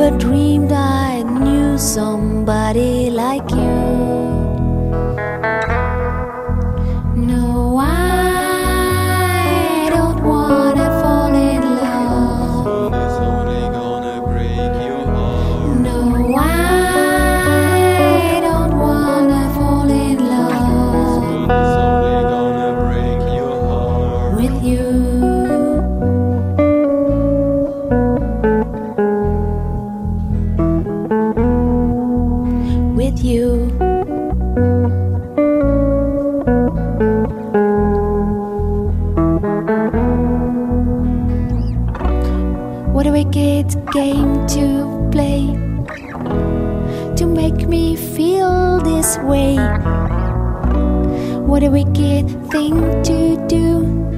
never dreamed I knew somebody like you. No, I don't wanna fall in love. It's only gonna break your heart. No, I don't wanna fall in love It's only gonna break your heart. with you. With you. What a wicked game to play to make me feel this way. What a wicked thing to do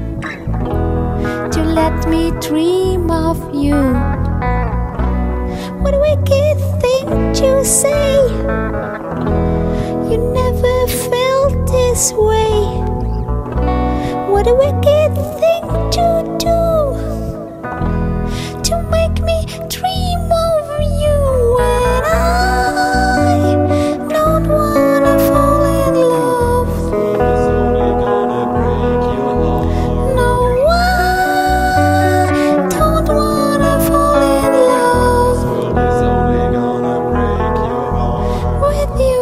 to let me dream of you. What a wicked thing to say. You never felt this way. What a wicked thing to do to make me dream of you. And I don't wanna fall in love. It's only gonna break your heart. No, I don't wanna fall in love It's only gonna break your heart. with you.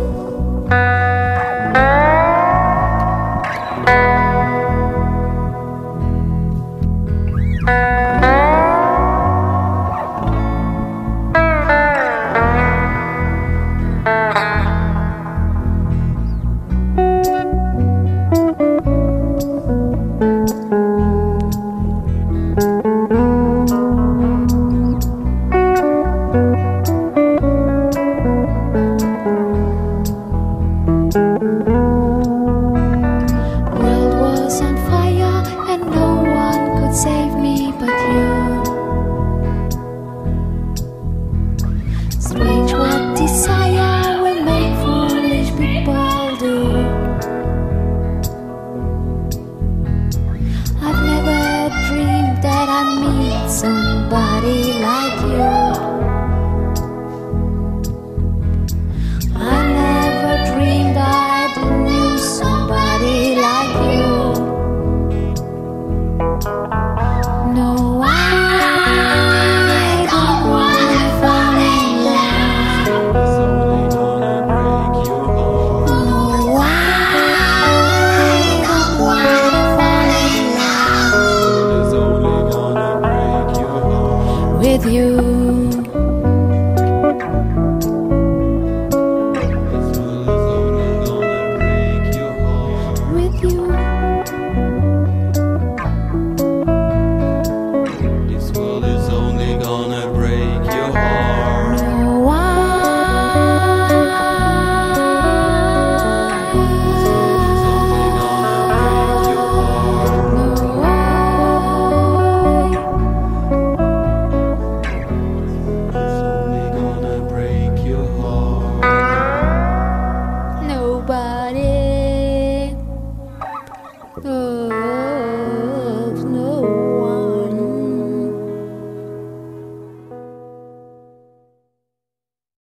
World was on fire and no one could save me but you. Strange what desire will make foolish people do. I've never dreamed that I'd meet somebody like you. I never dreamed I'd knew somebody like you. No, I don't wanna fall in love. It's only gonna break your heart. No, I don't wanna fall in love It's only gonna break your heart. with you.